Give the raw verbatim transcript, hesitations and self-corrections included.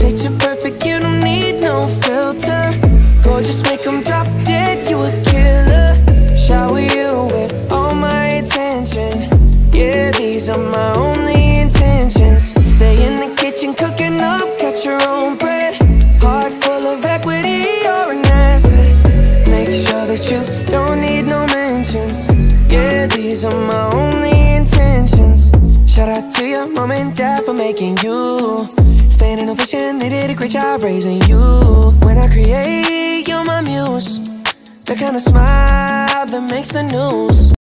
Picture perfect, you don't need no filter. Gorgeous, make them drop dead, you a killer. Shower you with all my attention. Yeah, these are my only intentions. Stay in the kitchen cooking up, cut your own bread. Heart full of equity, you're an asset. Make sure that you don't need no mentions. Yeah, these are my only intentions. Shout out to your mom and dad for making you. Staying in ovation, they did a great job raising you. When I create, you're my muse. The kind of smile that makes the news.